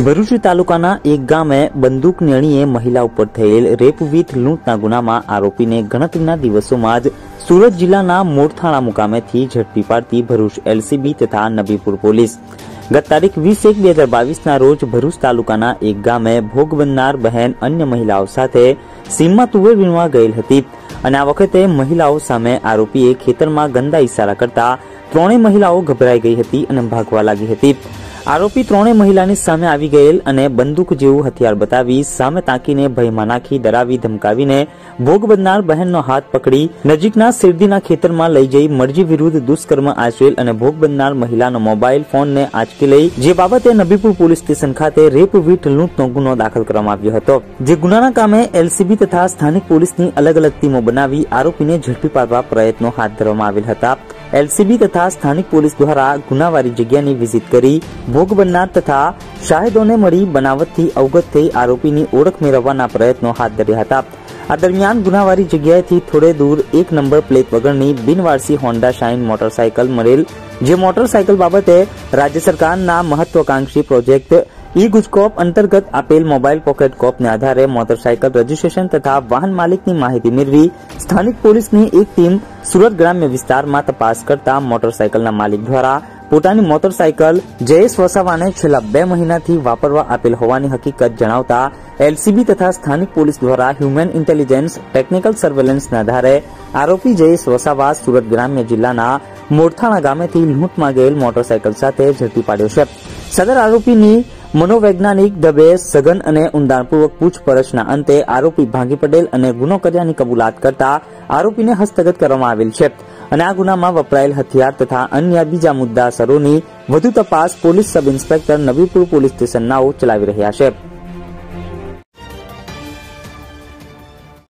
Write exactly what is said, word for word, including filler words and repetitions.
ભરૂચ તાલુકાના એક ગામે બંદૂકની અણીએ મહિલા ઉપર થયેલ રેપ વિથ લૂંટના ગુનામાં આરોપીને ગણતરીના દિવસોમાં જ સુરત જિલ્લાના મોરથાણા મુકામેથી ઝડપી પાડતી ભરૂચ એલસીબી તથા નબીપુર પોલીસ ગત તારીખ વીસ એક બે હજાર બાવીસના રોજ ભરૂચ તાલુકાના એક ગામે ભોગ બનનાર બહેન અન્ય મહિલાઓ સાથે સીમમાં તુવેર વીણવા ગયેલ હતી અને આ વખતે મહિલાઓ સામે આરોપીએ ખેતરમાં ગંદા ઇશારા કરતા ત્રણેય મહિલાઓ ગભરાઈ ગઈ હતી અને ભાગવા લાગી હતી। આરોપી ત્રણેય મહિલાની સામે આવી ગયેલ અને બંદૂક જેવું હથિયાર બતાવી સામે તાકીને ભયમાં નાખી ડરાવી ધમકાવીને ભોગ બનનાર બહેનનો હાથ પકડી નજીકના શેરડીના ખેતરમાં લઈ જઈ મરજી વિરુદ્ધ દુષ્કર્મ આચરેલ અને ભોગ બનનાર મહિલાનો મોબાઈલ ફોનને આંચકી લઈ જે બાબતે નબીપુર પોલીસ સ્ટેશન ખાતે રેપ વિથ લૂંટનો ગુનો દાખલ કરવામાં આવ્યો હતો। જે ગુનાના કામે એલસીબી તથા સ્થાનિક પોલીસની અલગ અલગ ટીમો બનાવી આરોપીને ઝડપી પાડવા પ્રયત્નો હાથ ધરવામાં આવેલ હતા। એલસીબી તથા સ્થાનિક પોલીસ દ્વારા ગુનાવારી જગ્યાની વિઝિટ કરી ભોગ બનનાર તથા શાહિદોને મળી બનાવટથી અવગત થઈ આરોપીની ઓળખ મેળવવાના પ્રયત્નો હાથ ધર્યા હતા। આ દરમિયાન ગુનાવારી જગ્યાએથી થોડે દૂર એક નંબર પ્લેટ વગરની બિનવારસી હોન્ડા શાઇન મોટરસાયકલ મળેલ, જે મોટરસાયકલ બાબતે રાજ્ય સરકારના મહત્વાકાંક્ષી પ્રોજેક્ટ ઈ ગુજકોપ અંતર્ગત આપેલ મોબાઈલ પોકેટ કોપને આધારે મોટરસાયકલ રજીસ્ટ્રેશન તથા વાહન માલિકની માહિતી મેળવી સ્થાનિક પોલીસની એક ટીમ સુરત ગ્રામ્ય વિસ્તારમાં તપાસ કરતા મોટરસાયકલના માલિક દ્વારા પોતાની મોટરસાયકલ જયેશ વસાવાને છેલ્લા બે મહિનાથી વાપરવા આપેલ હોવાની હકીકત જણાવતા એલસીબી તથા સ્થાનિક પોલીસ દ્વારા હ્યુમન ઇન્ટેલિજન્સ ટેકનિકલ સર્વેલન્સના આધારે આરોપી જયેશ વસાવા સુરત ગ્રામ્ય જિલ્લાના મોરથાણા ગામેથી લૂંટમાં ગયેલ મોટરસાયકલ સાથે ઝડપી પાડ્યો છે। સદર આરોપીની મનોવૈજ્ઞાનિક ઢબે સઘન અને ઊંડાણપૂર્વક પૂછપરછના અંતે આરોપી ભાંગી પડેલ અને ગુનો કર્યાની કબૂલાત કરતા આરોપીને હસ્તગત કરવામાં આવેલ છે અને આ ગુનામાં વપરાયેલ હથિયાર તથા અન્ય બીજા મુદ્દાસરોની વધુ તપાસ police sub inspector Nabipur police સ્ટેશનનાઓ ચલાવી રહ્યા છે।